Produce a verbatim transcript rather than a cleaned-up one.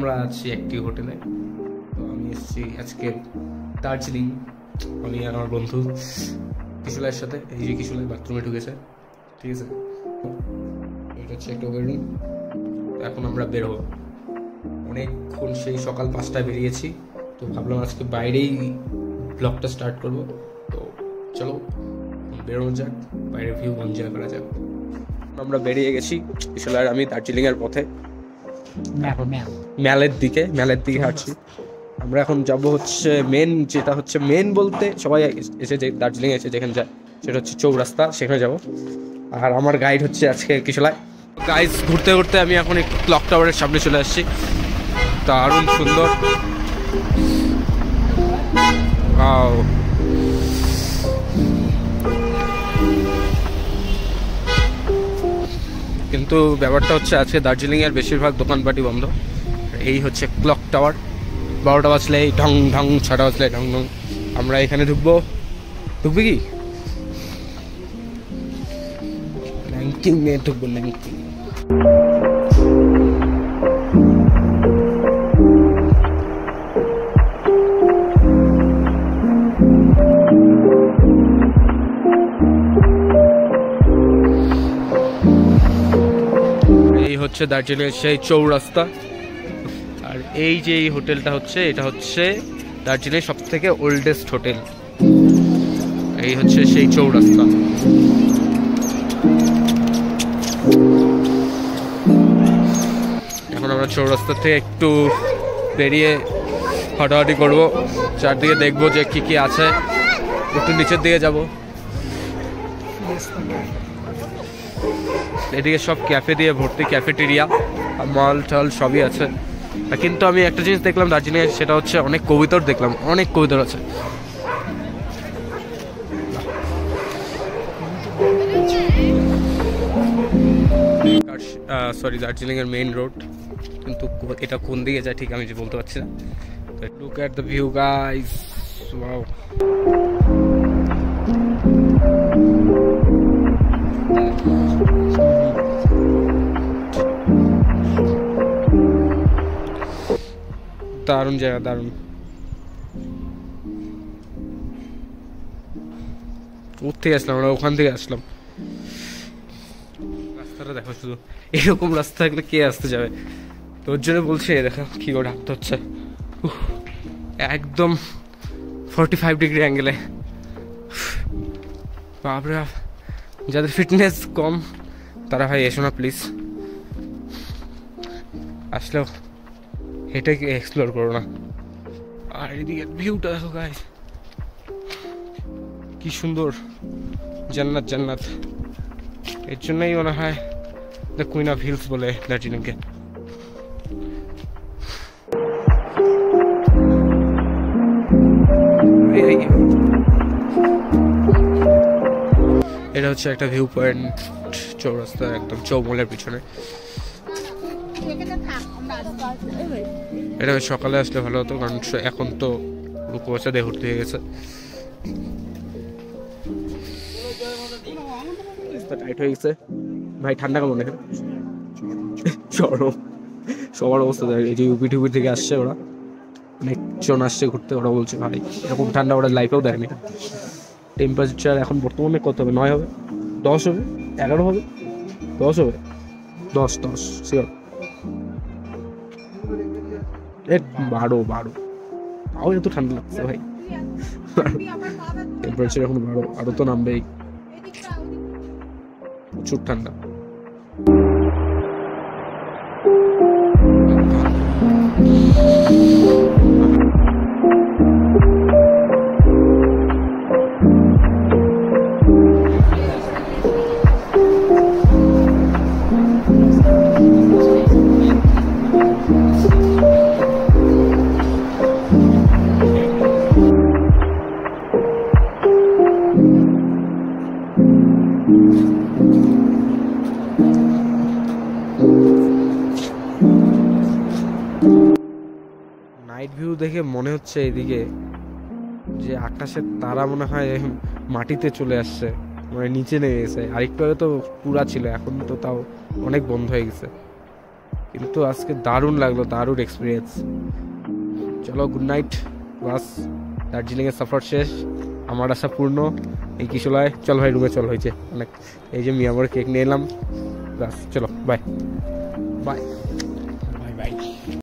আমরা আছি একটি হোটেলে। তো আমি এসেছি আজকে দার্জিলিং, আমি আর আমার বন্ধু কিশোরের সাথে। এই যে কিশোরের বাথরুমে ঢুকেছে, ঠিক আছে। এটা হচ্ছে একটা বেরুন। এখন আমরা বেরোবো, অনেকক্ষণ সেই সকাল পাঁচটায় বেরিয়েছি। তো ভাবলাম আজকে বাইরেই ব্লগটা স্টার্ট করবো। তো চলো বেরোনো যাক, বাইরের ভিউ এনজয় করা যাক। আমরা বেরিয়ে গেছি কিশোর, আমি দার্জিলিংয়ের পথে ম্যালের দিকে ম্যালের দিকে হাঁটছি। আমরা এখন যাব হচ্ছে মেন, যেটা হচ্ছে মেন বলতে সবাই এসে যে দার্জিলিং এসে যেখানে যায় সেটা হচ্ছে চৌরাস্তা, সেখানে যাব। আর আমার গাইড হচ্ছে আজকে কিশোলায়। গাইজ ঘুরতে ঘুরতে আমি এখন একটু ক্লক টাওয়ারের সামনে চলে আসছি। দারুণ সুন্দর, কিন্তু ব্যাপারটা হচ্ছে আজকে দার্জিলিংয়ের বেশিরভাগ দোকানপাটি বন্ধ। এই হচ্ছে ক্লক টাওয়ার, বারোটা বাজলে ঢং ঢং, ছটা বাজলে ঢং ঢং। আমরা এখানে ঢুকবো, ঢুকবি কি ল্যাংকিং নিয়ে ঢুকবো, ল্যাংকিং। এই হচ্ছে দার্জিলিংয়ের সেই চৌরাস্তা। আর এই যে এই হোটেলটা হচ্ছে, এটা হচ্ছে দার্জিলিং সব থেকে ওল্ডেস্ট হোটেল। এই হচ্ছে সেই চৌরাস্তা। এখন আমরা চৌরাস্তা থেকে একটু বেরিয়ে হাঁটাহাঁটি করবো, চারদিকে দেখবো যে কি কি আছে। একটু নিচের দিকে যাব, এদিকে সব ক্যাফে দিয়ে ভর্তি, ক্যাফেটেরিয়া, মল টল সবই আছে। কিন্তু আমি একটা জিনিস দেখলাম দার্জিলিংয়ে, সেটা হচ্ছে অনেক কবুতর দেখলাম, অনেক কবুতর আছে। সরি, দার্জিলিংয়ের মেইন রোড, কিন্তু এটা কোন দিকে যায় ঠিক আমি যে বলতে পারছি না। Look at the view guys, wow. দারুণ জায়গা, দারুণ। ওর থেকে আসলাম আমরা, ওখান থেকে আসলাম। রাস্তাটা দেখো শুধু, এরকম রাস্তা থাকলে কে আসতে যাবে। তোর জন্য বলছি, দেখো কি করে হাঁটতে হচ্ছে, একদম ফর্টি ফাইভ ডিগ্রি অ্যাঙ্গেলে। বাপরে, যাদের ফিটনেস কম তারা ভাই এসো না প্লিজ, আসলেও এটাকে এক্সপ্লোর করো না। আর এদিকে ভিউটা দেখো গাইস, কি সুন্দর, জান্নাত জান্নাত। এর জন্যই মনে হয় দ্য কুইন অফ হিলস বলে দার্জিলিংকে। এটা হচ্ছে একটা ভিউ পয়েন্ট চৌরাস্তা, একদম চৌমলের পিছনে। এটা সকালে আসলে ভালো হতো, কারণ এখন তো কুয়াশা দিয়ে ভর্তি হয়ে গেছে। টাইট হয়ে গেছে ভাই, ঠান্ডা কেমন এখানে? চরম, সবার অবস্থা দেখ। এই যে ইউপি টুপি থেকে আসছে ওরা, অনেকজন আসছে ঘুরতে। ওরা বলছে ভাই এরকম ঠান্ডা ওরা লাইফেও দেয়নি। টেম্পারেচার এখন বর্তমানে কত হবে? নয় হবে, দশ হবে, এগারো হবে, দশ হবে, দশ দশ শিওর। বারো বারো তাও এত ঠান্ডা লাগছে ভাই। টেম্পারেচার এখন বারো, আরো তো নামবেই, প্রচুর ঠান্ডা। নাইট ভিউ দেখে মনে হচ্ছে এদিকে যে আকাশের তারা মনে হয় মাটিতে চলে আসছে, মানে নিচে নেমে গেছে। আরেকটু আগে তো পুরা ছিল, এখন তো তাও অনেক বন্ধ হয়ে গেছে। কিন্তু আজকে দারুণ লাগলো, দারুণ এক্সপিরিয়েন্স। চলো গুড নাইট, বাস দার্জিলিংয়ের সফর শেষ, আমার আশা পূর্ণ। এই কিশোলায় চল ভাই রুমে চল, হয়েছে অনেক। এই যে মিয়ামোর কেক নিয়ে এলাম, বাস চলো বাই বাই।